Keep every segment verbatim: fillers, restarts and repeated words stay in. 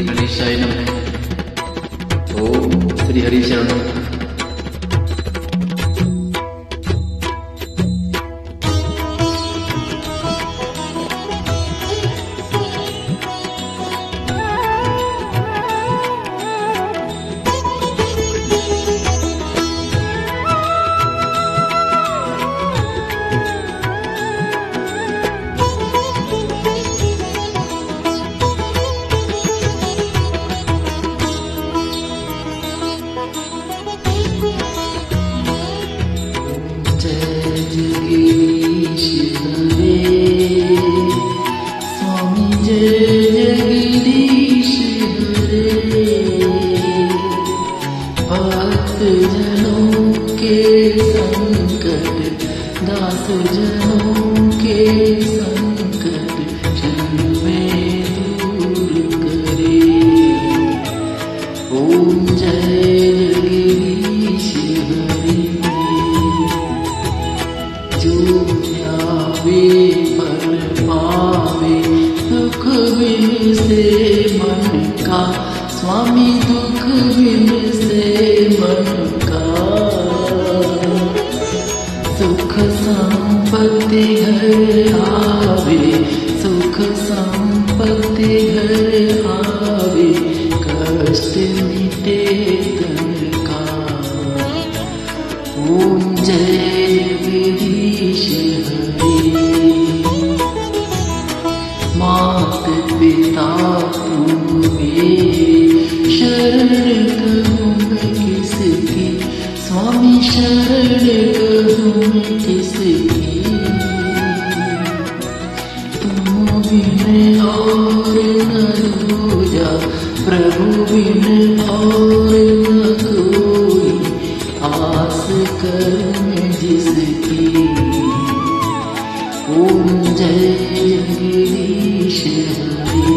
गणेशाय नमः। ओम श्री हरि शरणम। दास जनों के संकट क्षण में दूर करे। ओम जय जगदीश हरि। जो ध्यावे फल पावे दुख बिन से मन का, स्वामी दुख बिन से मन का। सुख संपत्ति घर आवे, सुख संपत्ति घर आवे, कष्ट मिटे तन का। ओम जय जगदीश हरि। मात पिता तुम्हें शरण कहूँ मैं किसकी, स्वामी शरण कहूँ मैं किसकी। तुम बिन और न दूजा, प्रभु बिन और न कोई, आस करूँ मैं जिसकी। ओम जय जगदीश हरि।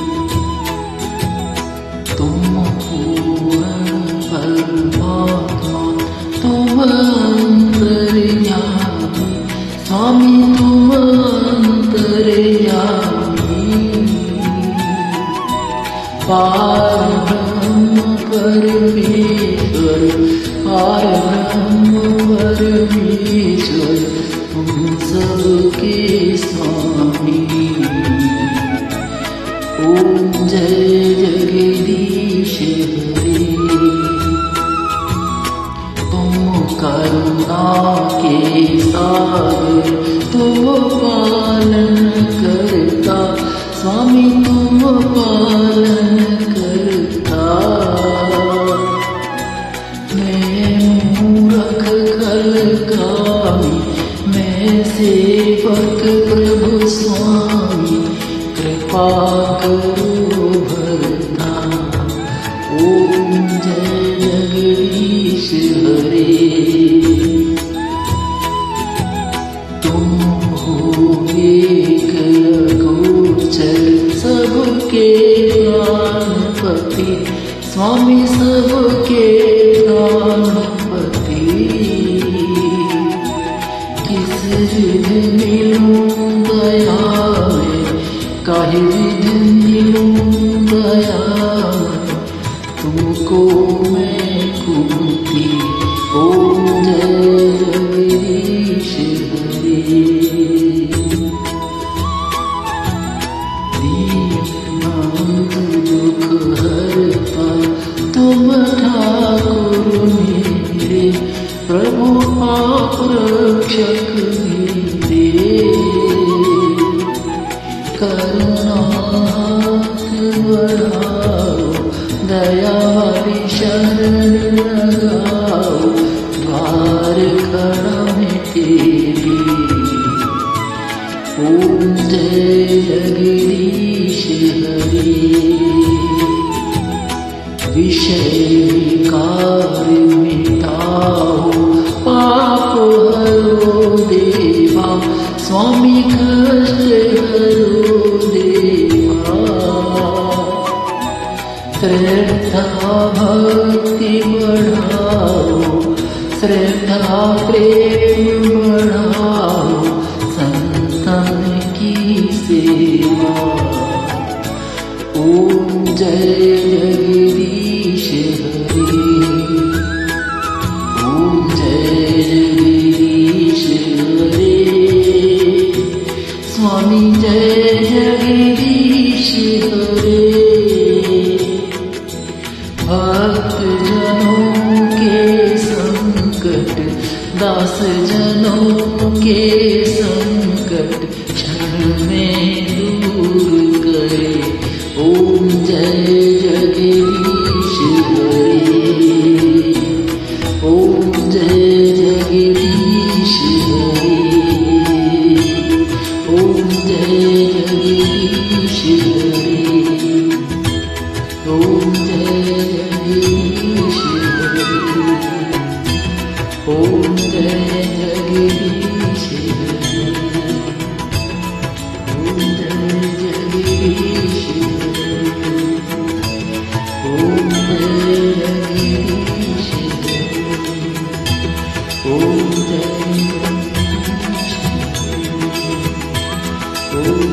तुम पूर्ण परमात्मा, तुम अंतर्यामी, स्वामी तुम अंतर्यामी। पार ब्रह्म परमेश्वर, पार ब्रह्म परमेश्वर, तुम सबके स्वामी। ओम जय जगदीश हरि। करुणा के सागर तुम पालन करता, स्वामी तुम पालन करता। मैं मूर्ख खलकामी, मैं सेवक प्रभु स्वामी, कृपा करो भरता। ओम जय जगदीश हरि। तुम हो एक अगोचर सबके प्राणपति, स्वामी सबके प्राणपति। किस विधि मिलूं दया में, काहे विधि मिलूं दया में, तुमको मैं कुंती। ओम जय जगदीश हरि। दीनबंधु दुख हरता, तुम ठाकुर मेरे, प्रभु पाप रक्षक मेरे। करुणा बढ़ाओ, दया वाली शरण लगाओ, द्वार खड़ा है तेरी। ओम जय जगदीश हरि। विषय विकार मिटाओ, पाप हरो देवा, स्वामी कष्ट हरो देवा। श्रद्धा भक्ति बढ़ाओ, श्रद्धा प्रेम बढ़ाओ, संतन की सेवा। ओम जय जगदीश हरे। ओम जय जगदीश हरे। स्वामी जय जगदीश हरे। भक्त जनों के संकट, दास जनों के संकट क्षण में दूर करे। ओम जय जगदीश हरे। ओम जय जगदीश हरे। ओम जय जगदीश हरे। ओम जय जगदीश हरे। ओम जय जगदीश हरे। ओम जय जगदीश हरे। ओम जय जगदीश हरे। ओम जय जगदीश हरे। ओम